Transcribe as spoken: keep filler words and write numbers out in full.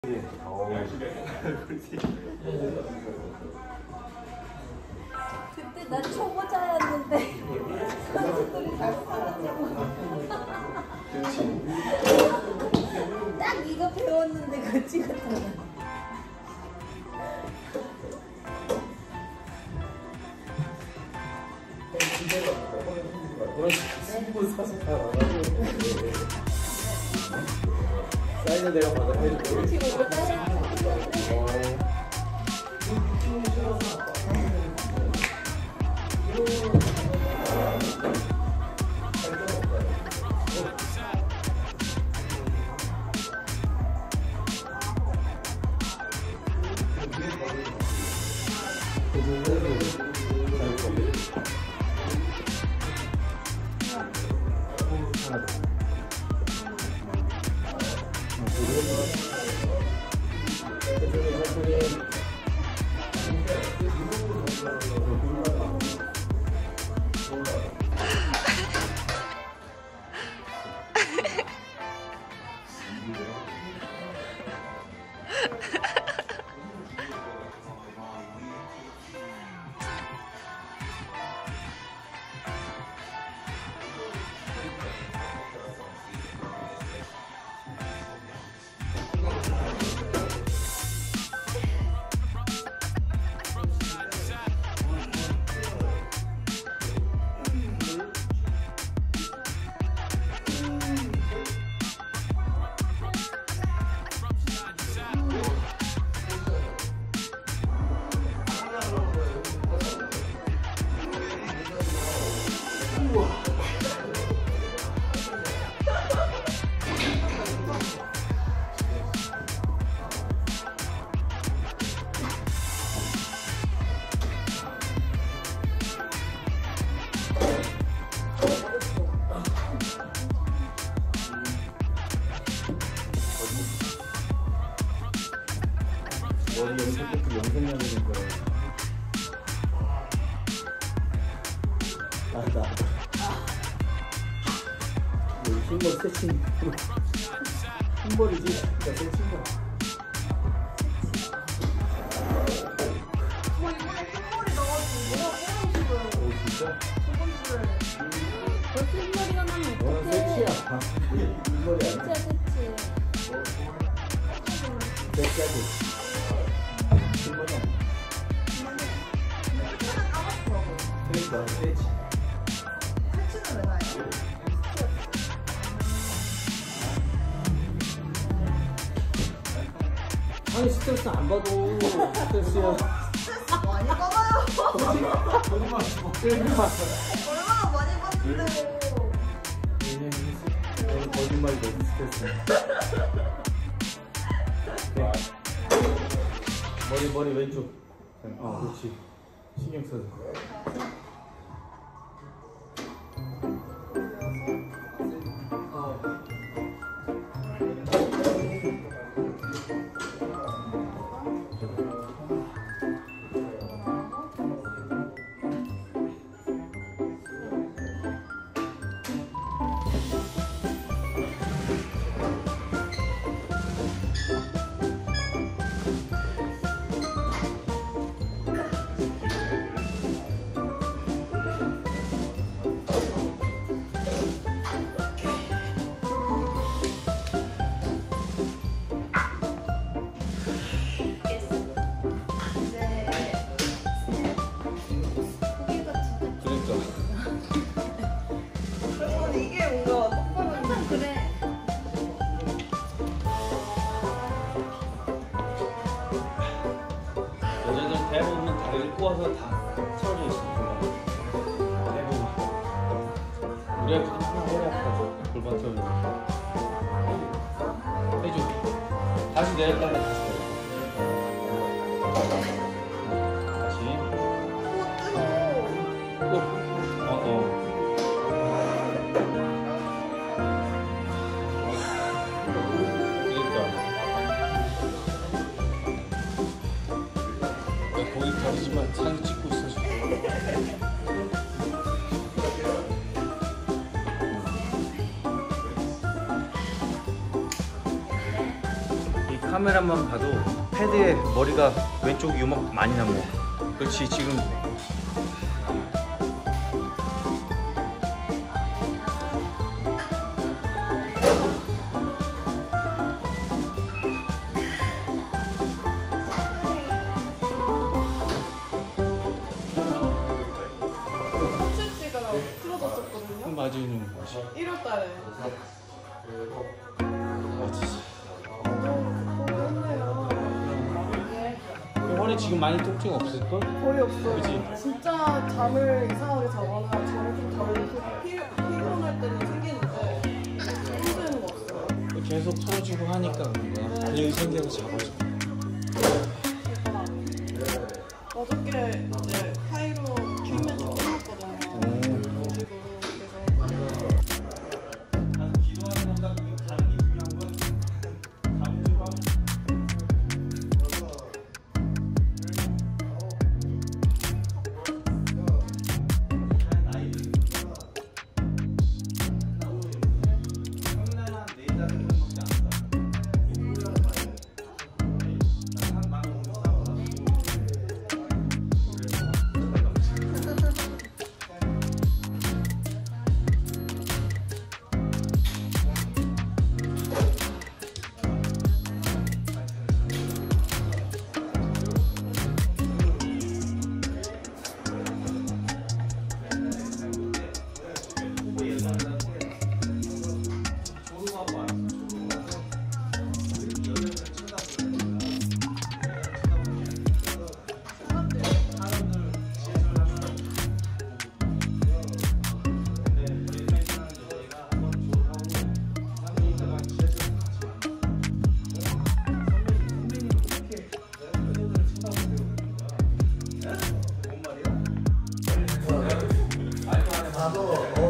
그때 나 초보자였는데 선수들이 잘 살아가지고 딱 이거 배웠는데 그거 찍었잖아. 사인은 내가 받아 해줄게. 머리 염색도 염색약이니까. 나다. 여기 흰머리 세친. 흰머리지? 그러니까 세친 거. 뭐 이번에 흰머리 넣어가지고 뭐가 꼬라지고요. 오 진짜? 저번 주에 벌써 흰머리가 나면 어 어떡해. 세치야. 흰머리 아니야? 세치야 세치. 세치하지. 흰머리 아니야? 그러니까 세치. 세치는 왜 나요? 아니 스트레스 안 받아. 스트레스야. 많이 받아요. 그러니까. 얼마나 많이 받는데요. 거짓말이 너무 스트레스. 머리 머리 왼쪽. 어 그렇지. 신경 써서. 대부분 다리를 꼬아서 다 채워져 있습니다. 대부분. 우리 아이도 항상 허리 아파서 골반 채워져. 해줘. 다시 내렸다가 다시 내려. 다시. 또. 어, 어. 그러니까. 거기 가리지만 사진 찍고 있어. 이 카메라 카메라만 봐도 패드에 머리가 왼쪽 요막 많이 남어. 그렇지 지금. 콘센트가 틀어졌었거든요. 맞이는 거지. 일월 달에. 허리 지금 많이 통증 없을걸? 거의 없어요. 그치? 진짜 잠을 이상하게 자거나 잠을 좀 덜 피, 피곤할 때는 생기는데 힘드는 거 없어요. 계속 풀어주고 하니까 그런 거야. 근육이 생겨서 잡아줘. 어저께 이제 카이로 큐면서 끝났거든요. 음식으로. 그래서 기도하는 건가? 다른 게 중요한 건 잠들고 하면 나도